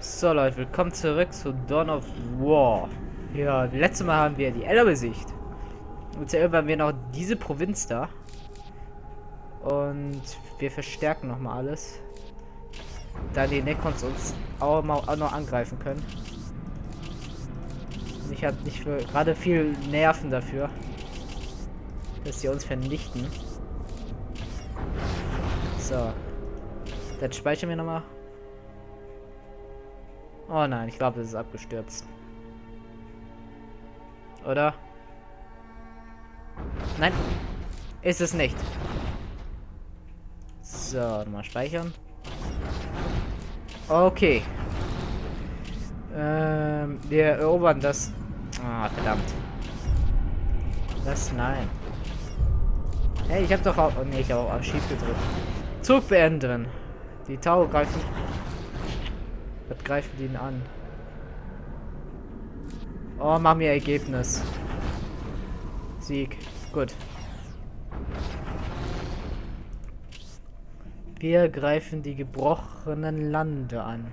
So Leute, willkommen zurück zu Dawn of War. Ja, letztes Mal haben wir die Elder besiegt. Und zuerst haben wir noch diese Provinz da. Und wir verstärken nochmal alles. Da die Necrons uns auch noch angreifen können. Und ich habe nicht gerade viel Nerven dafür, dass sie uns vernichten. So. Dann speichern wir nochmal. Oh nein, ich glaube, das ist abgestürzt. Oder? Nein, ist es nicht. So, nochmal speichern. Okay. Wir erobern das. Ah, verdammt. Das, nein. Hey, ich habe doch auch. Oh, nee, ich habe auch Schief gedrückt. Zug beenden. Die Tau greifen. Was greifen die denn an? Oh, mach mir Ergebnis. Sieg. Gut. Wir greifen die gebrochenen Lande an.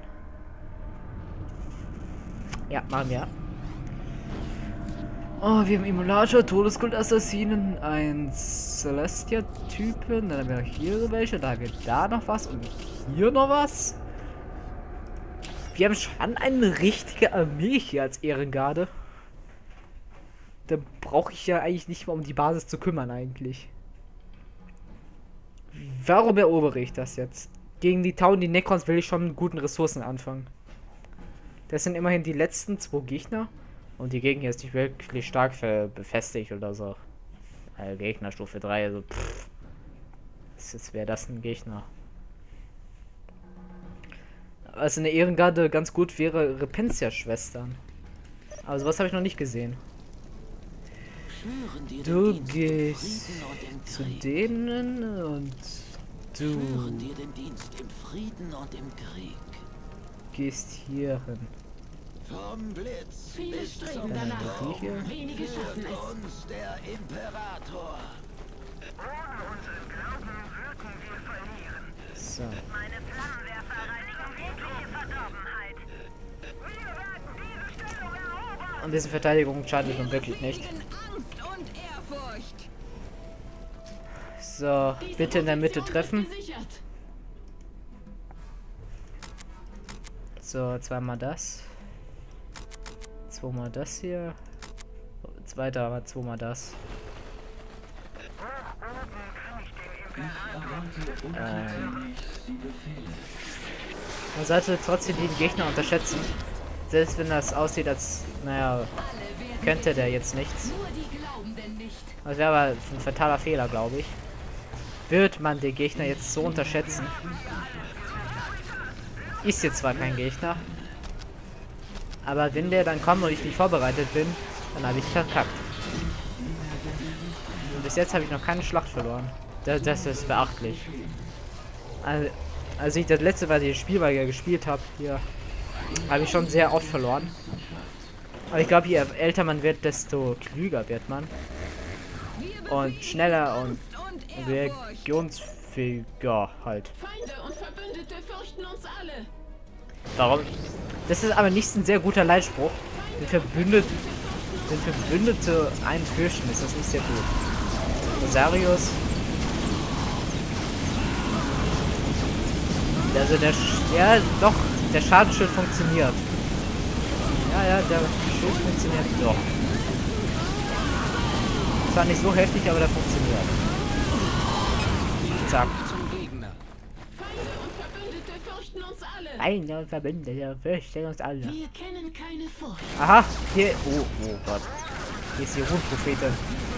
Ja, machen wir. Oh, wir haben Emulator, Todeskult Assassinen, ein Celestia-Typen, dann haben wir noch hier welche, da haben wir da noch was und hier noch was. Wir haben schon eine richtige Armee hier als Ehrengarde. Da brauche ich ja eigentlich nicht mal um die Basis zu kümmern eigentlich. Warum erobere ich das jetzt? Gegen die Tau und die Necrons will ich schon mit guten Ressourcen anfangen. Das sind immerhin die letzten 2 Gegner. Und die Gegner ist nicht wirklich stark befestigt oder so. Also Gegner Stufe 3, also pff. Jetzt wäre das ein Gegner. Also eine Ehrengarde ganz gut wäre Repentia-Schwestern. Also was habe ich noch nicht gesehen. Du gehst zu denen und du gehst hier hin. Vom Blitz Viele bis streben zum danach. Sturm Wenige schaffen führt es. uns der Imperator. Ohne unseren Glauben würden wir verlieren. So. Meine Flammenwerfer reinigen jegliche Verdorbenheit. Wir werden diese Stellung erobern. Und diese Verteidigung schadet nun wirklich nicht. Angst und Ehrfurcht. So, bitte in der Mitte treffen. So, zweimal das. Zweimal das hier. Zweiter, aber zweimal das. Man sollte trotzdem die Gegner unterschätzen. Selbst wenn das aussieht, als, naja, könnte der jetzt nichts. Nur die Glaubenden nicht. Das wäre aber ein fataler Fehler, glaube ich. Wird man den Gegner jetzt so unterschätzen? Ist jetzt zwar kein Gegner, aber wenn der dann kommt und ich nicht vorbereitet bin, dann habe ich verkackt. Und bis jetzt habe ich noch keine Schlacht verloren. Das ist beachtlich. Als ich das letzte Mal das Spiel gespielt habe, hier, habe ich schon sehr oft verloren. Aber ich glaube, je älter man wird, desto klüger wird man. Und schneller und reaktionsfähiger halt. Feinde und Verbündete fürchten uns alle. Warum? Das ist aber nicht ein sehr guter Leitspruch. Wenn Verbündete einen fürchten, ist das nicht sehr gut. Rosarius. Also ja doch, der Schadensschild funktioniert. Ja, der Schild funktioniert doch. Zwar nicht so heftig, aber der funktioniert. Zack. Feinde und Verbündete fürchten uns alle. Feinde und Verbündete fürchten uns alle. Wir kennen keine Furcht. Aha, hier. Oh Gott. Hier ist die Rundprophetin.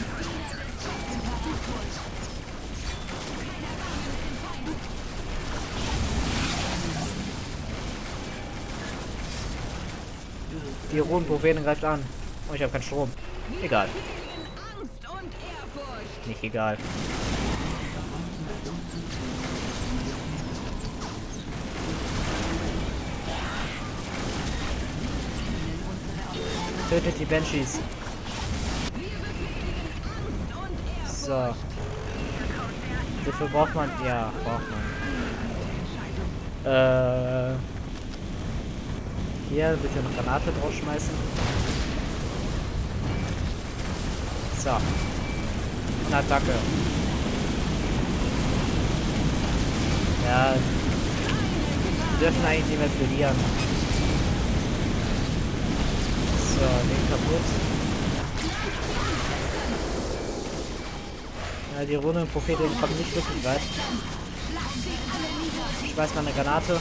Die Rundprophetin greift an. Oh, ich habe keinen Strom. Egal. Angst und Ehrfurcht. Nicht egal. Tötet die Banshees. So. Dafür braucht man. Ja, braucht man. Hier bitte eine Granate drauf schmeißen. So. Und Attacke. Ja. Wir dürfen eigentlich nicht mehr verlieren. So, den kaputt. Ja, die Runde Prophetin kommt nicht wirklich weit. Ich schmeiß mal eine Granate.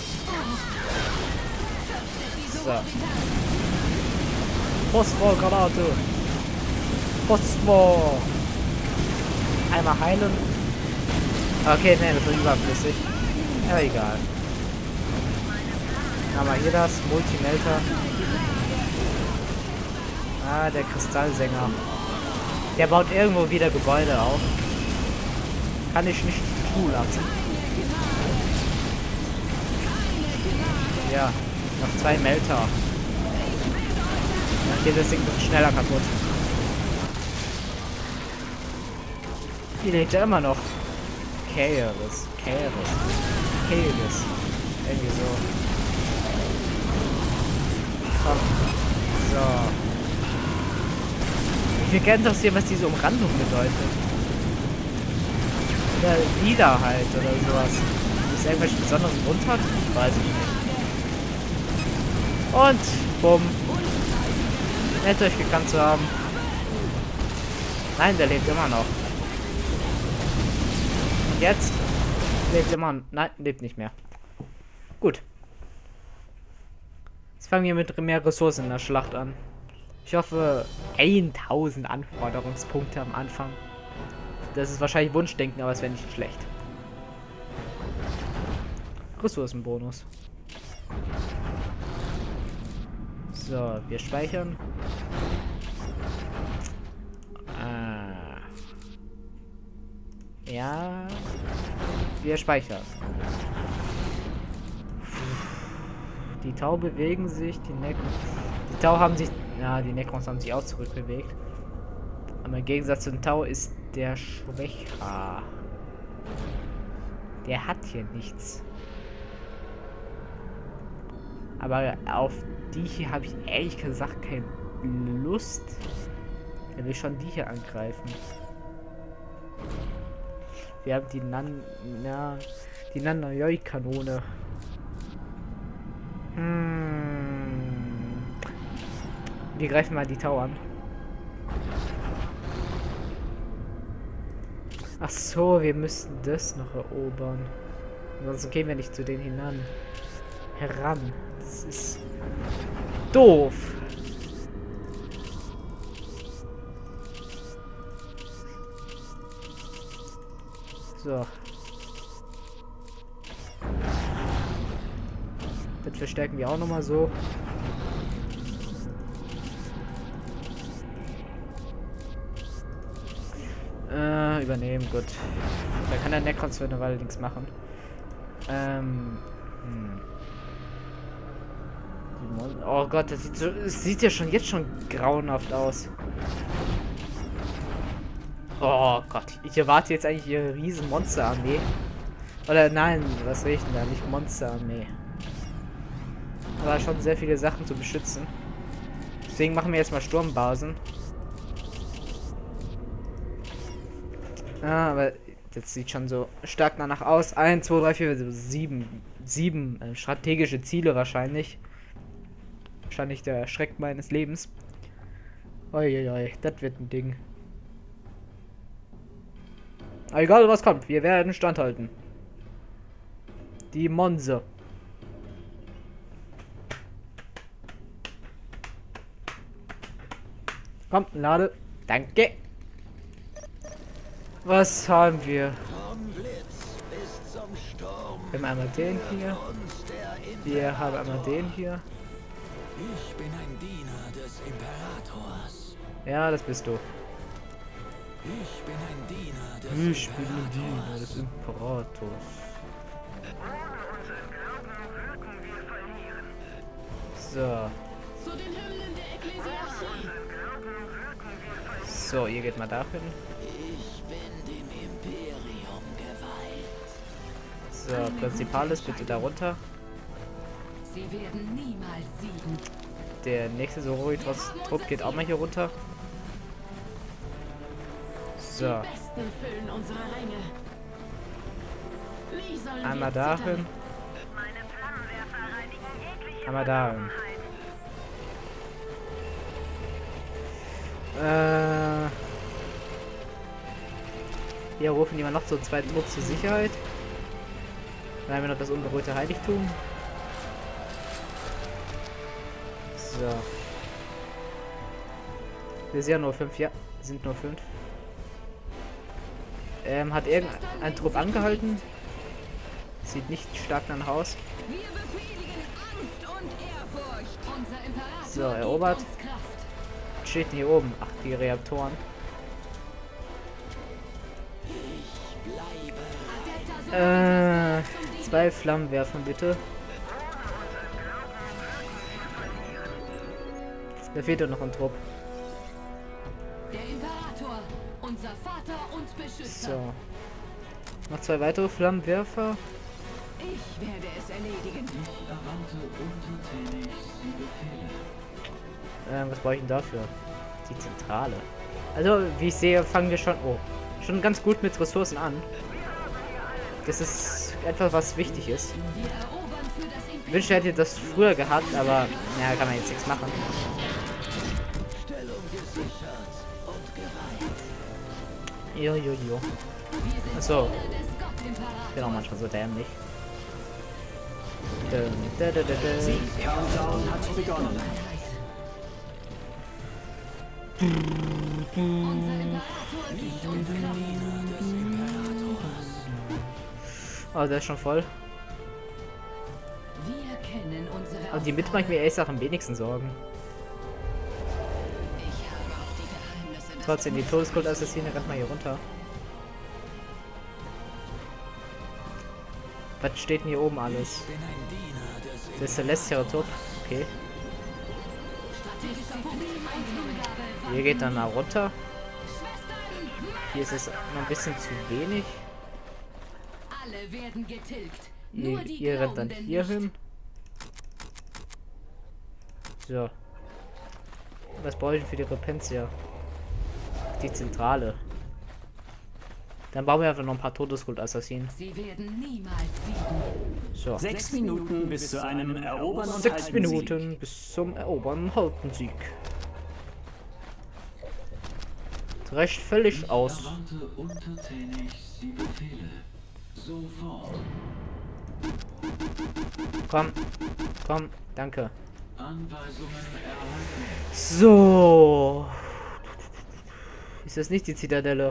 So. Phosphor-Granate. Phosphor. Einmal heilen. Okay, ne, das ist überflüssig. Ja, egal. Dann haben wir hier das Multimelter. Ah, der Kristallsänger. Der baut irgendwo wieder Gebäude auf. Kann ich nicht zulassen. Ja, noch 2 Melter. Dann geht das Ding ein bisschen schneller kaputt. Die lebt ja immer noch. Chaos. Irgendwie so. Komm. So. Wir kennen doch hier, was diese Umrandung bedeutet. Oder Lieder halt oder sowas. Wenn es irgendwelchen besonderen Grund hat, weiß ich nicht. Und bumm. Nett euch gekannt zu haben. Nein, der lebt immer noch. Und jetzt lebt immer noch. Nein, lebt nicht mehr. Gut. Jetzt fangen wir mit mehr Ressourcen in der Schlacht an. Ich hoffe 1000 Anforderungspunkte am Anfang. Das ist wahrscheinlich Wunschdenken, aber es wäre nicht schlecht. Ressourcenbonus. So, wir speichern. Ja. Wir speichern. Die Tau bewegen sich, die Tau haben sich. Ja, die Necrons haben sich auch zurückbewegt. Aber im Gegensatz zum Tau ist der schwächer. Der hat hier nichts. Aber auf die hier habe ich ehrlich gesagt keine Lust. Er will schon die hier angreifen. Wir haben die Nanayoi-Kanone. Wir greifen mal die Tau an. Ach so, wir müssten das noch erobern. Ansonsten gehen wir nicht zu denen heran. Das ist doof. So. Das verstärken wir auch nochmal so. Übernehmen, gut. Da kann der Necrons für eine Weile nichts machen. Oh Gott, das sieht ja schon jetzt schon grauenhaft aus. Oh Gott, ich erwarte jetzt eigentlich ihre riesen Monsterarmee. Oder nein, was will ich denn da? Nicht Monsterarmee. Aber schon sehr viele Sachen zu beschützen. Deswegen machen wir jetzt mal Sturmbasen. Ah, aber das sieht schon so stark danach aus. 1, 2, 3, 4, 7 strategische Ziele wahrscheinlich. Wahrscheinlich der Schreck meines Lebens. Uiuiui, das wird ein Ding. Aber egal was kommt, wir werden standhalten. Die Monse. Komm, lade. Danke. Was haben wir? Wir haben einmal den hier. Wir haben einmal den hier. Ich bin ein Diener des Imperators. Ja, das bist du. Ich bin ein Diener des Imperators. Ich bin ein Diener des Imperators. So. Zu den Hymnen der Ekklesiarchie. So, ihr geht mal dahin. Ich bin dem Imperium geweiht. So, Prinzipales, bitte darunter. Sie werden niemals siegen Der nächste Sororitas-Trupp geht auch mal hier runter. So. Besten füllen unsere Ränge. Wie sollen Einmal wir zittern? dahin. Meine Flammenwerfer reinigen jegliche Einmal dahin. Verdorbenheit. Hier rufen die mal noch so 2 Trupps zur Sicherheit. Dann haben wir noch das unberührte Heiligtum. So. Wir sind ja nur 5, ja. Sind nur 5. Hat irgendein Trupp angehalten? Sieht nicht stark nach aus. Wir befehligen Angst und Ehrfurcht. Unser Imperator So, erobert. gibt uns Kraft. Was steht denn hier oben? Ach, die Reaktoren. Adepter Sororitas 2 Flammenwerfer bitte. Da fehlt doch noch ein Trupp. Der Imperator, unser Vater und Beschützer. So. Noch 2 weitere Flammenwerfer. Ich werde es erledigen. Was brauche ich denn dafür? Die Zentrale. Also, wie ich sehe, fangen wir schon ganz gut mit Ressourcen an. Das ist etwas, was wichtig ist. Wir erobern für das Ich Imperium. wünschte, ich hätte das früher gehabt, aber ja, kann man jetzt nichts machen. Stellung gesichert und geweiht. Jo. Wir sind Achso. Kinder des Gottimperators. Ich bin auch manchmal so dämlich. Countdown hat begonnen. Unser Imperator gibt uns Kraft. Oh, der ist schon voll. Wir kennen unsere Aber die Mitte mache ich mir ehrlich gesagt am wenigsten Sorgen. Ich habe auf die Geheimnisse des Trotzdem, die Todeskult-Assassine rennt mal hier runter. Was steht denn hier oben alles? Ich bin ein Diener des Der Celestial-Top. Okay. strategischen Eingabe. Hier geht dann mal runter. Schwestern, Hier ist es noch ein bisschen zu wenig. alle werden getilgt. Nur die Ihr rennt dann Glaubenden hier nicht. hin. So. Was brauche ich denn für die Repentia? Die Zentrale. Dann bauen wir einfach noch ein paar Todeskult-Assassinen. Sie werden niemals siegen. So. 6 Minuten bis zu einem Erobern und 6 Halten Minuten bis zum Erobern und Halten Sieg. Das reicht völlig aus. Erwarte untertänig die Befehle. Sofort. Komm, danke. Anweisungen erhalten. So. Ist das nicht die Zitadelle?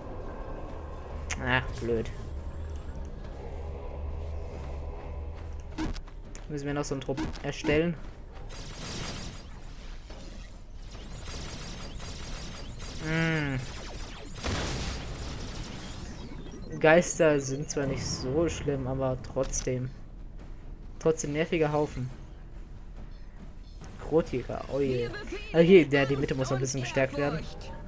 Ach, blöd. Müssen wir noch so einen Trupp erstellen. Geister sind zwar nicht so schlimm, aber trotzdem. Trotzdem nerviger Haufen. Krotjäger, oh je. Also hier, die Mitte muss noch ein bisschen gestärkt werden.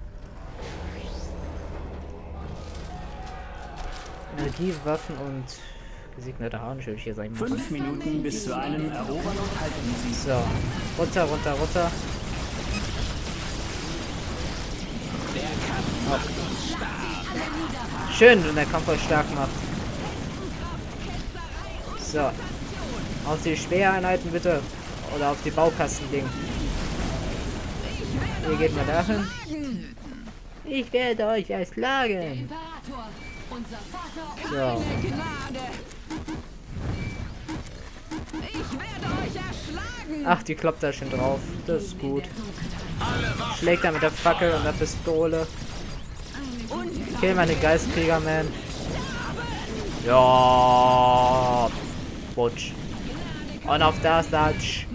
Energiewaffen und gesegnete Harnisch hier sein. 5 Minuten bis zu einem Erobern und Halten Sieg. So, runter. Schön, wenn der Kampf euch stark macht. So. Auf die Speereinheiten bitte. Oder auf die Baukasten-Ding. Hier geht mal dahin. Ich werde euch erschlagen. Imperator, unser Vater und So. Ach, die kloppt da schon drauf. Das ist gut. Schlägt er mit der Fackel und der Pistole. Kill meine Geistkrieger, man. Ja. Butsch. Und auf das da.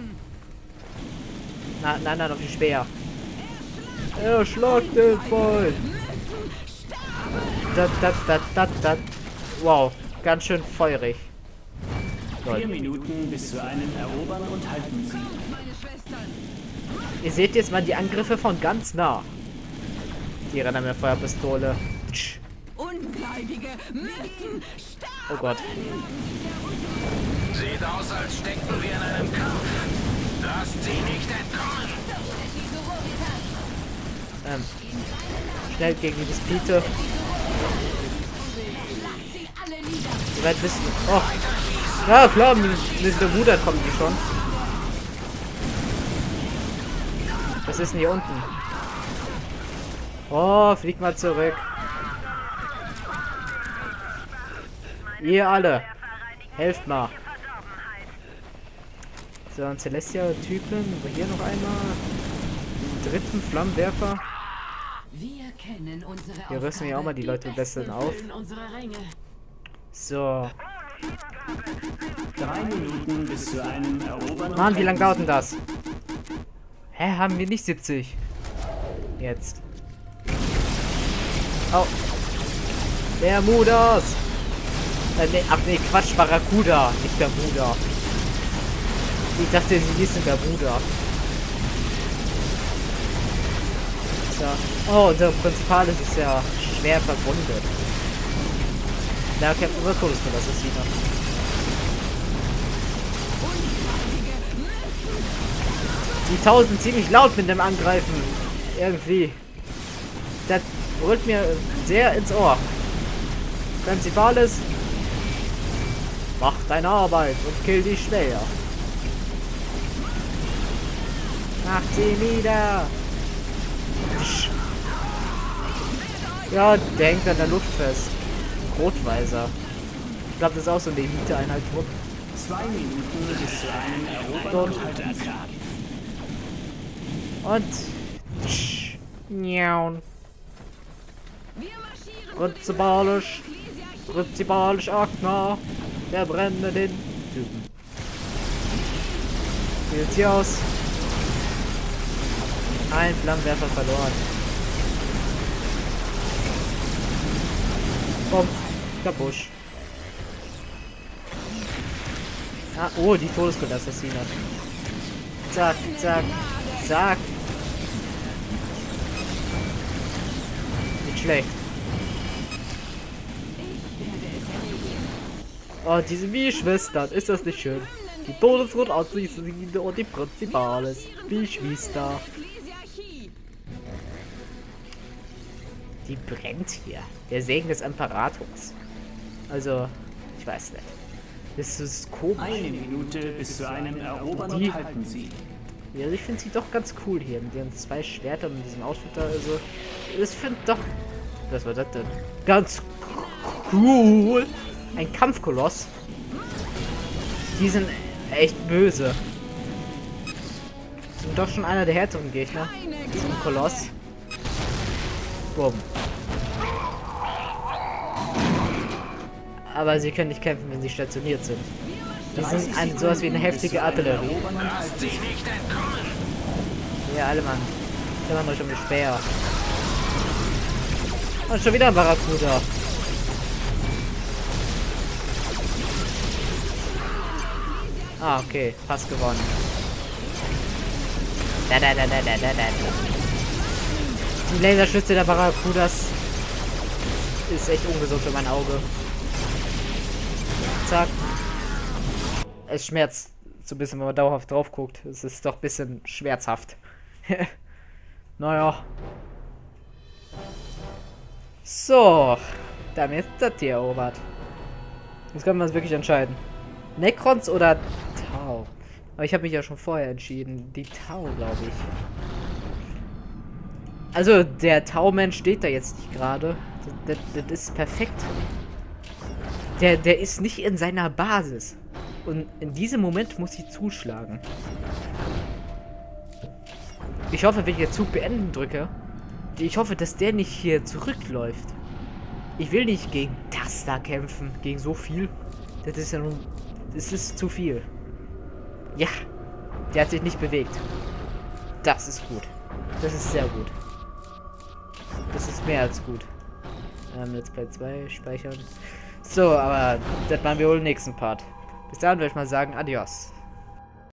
Nein, auf die Speer. Er schlagt den voll. Wow, ganz schön feurig. 4 Minuten bis zu einem Erobern und Halten Sieg. Ihr seht jetzt mal die Angriffe von ganz nah. Die rennen mit Feuerpistole. Tsch. Ungläubige müssen Oh Gott. Sieht aus, als steckten wir in einem Kampf. Lasst sie nicht entkommen. Schnell gegen die Dispute. Wie weit bist du? Oh. Ja klar, mit der Bruder kommen die schon. Was ist denn hier unten? Oh, flieg mal zurück. Ihr alle. Helft mal. So, ein Celestia-Typen. Hier noch einmal. Den dritten Flammenwerfer. Wir kennen unsere Hier rüsten wir auch mal die Leute am besten auf. So. 3 Minuten bis zu einem Erobern. Mann, wie lange dauert denn das? Hä, haben wir nicht 70? Jetzt. Oh. Bermudas! Nee, ach nee, Quatsch, Barracuda, nicht Bermuda. Ich dachte, sie hießen Bermuda. So. Oh, unser Prinzipal ist ja schwer verwundet. Da kämpfen wir Todesassassiner. Die 1000 ziemlich laut mit dem Angreifen. Irgendwie. Das brüllt mir sehr ins Ohr. Prinzipales. Mach deine Arbeit und kill die schwer. Mach sie nieder. Ja, der hängt an der Luft fest. Rotweiser. Ich glaube, das ist auch so eine Elite-Einheit. 2 Minuten bis zu einem Erobern und Halten. Und Njaun. Prinzipalisch Agna. Der brennende den Typen. Wie sieht's hier aus? Ein Flammenwerfer verloren. Komm, Kapusch. Ah, oh, die Todesgott-Assassine. Zack, zack, zack. Nicht schlecht. Oh, die sind wie Schwestern. Ist das nicht schön? Die Todesgott-Assassine und die Prinzipales. Wie Schwester. Die brennt hier. Der Segen des Imperators. Also, ich weiß nicht. Das ist komisch. 1 Minute bis zu einem Erobern und Halten sie. Ja, ich finde sie doch ganz cool hier. Mit ihren 2 Schwertern und diesem Outfit da. Also, ich finde doch... Was war das denn? Ganz cool. Ein Kampfkoloss. Die sind echt böse. Sind doch schon einer der härteren Gegner. Diesen Koloss. Bumm. Aber sie können nicht kämpfen, wenn sie stationiert sind. Die sind sowas wie eine heftige Artillerie. Ja, alle Mann. Kümmern euch um die Speer. Und schon wieder ein Barracuda. Ah, okay. Fast gewonnen. Die Laserschütze der Barracudas ist echt ungesund für mein Auge. Zack. Es schmerzt so ein bisschen, wenn man dauerhaft drauf guckt. Es ist doch ein bisschen schmerzhaft. Naja. So. Damit ist das hier erobert. Jetzt können wir uns wirklich entscheiden. Necrons oder Tau? Aber ich habe mich ja schon vorher entschieden. Die Tau, glaube ich. Also, der Tau-Mensch steht da jetzt nicht gerade. Das ist perfekt. Der ist nicht in seiner Basis. Und in diesem Moment muss ich zuschlagen. Ich hoffe, wenn ich den Zug beenden drücke, ich hoffe, dass der nicht hier zurückläuft. Ich will nicht gegen das da kämpfen. Gegen so viel. Das ist ja nun... Das ist zu viel. Ja. Der hat sich nicht bewegt. Das ist gut. Das ist sehr gut. Das ist mehr als gut. Let's Play 2 speichern. So, aber das machen wir wohl im nächsten Part. Bis dahin würde ich mal sagen, adios.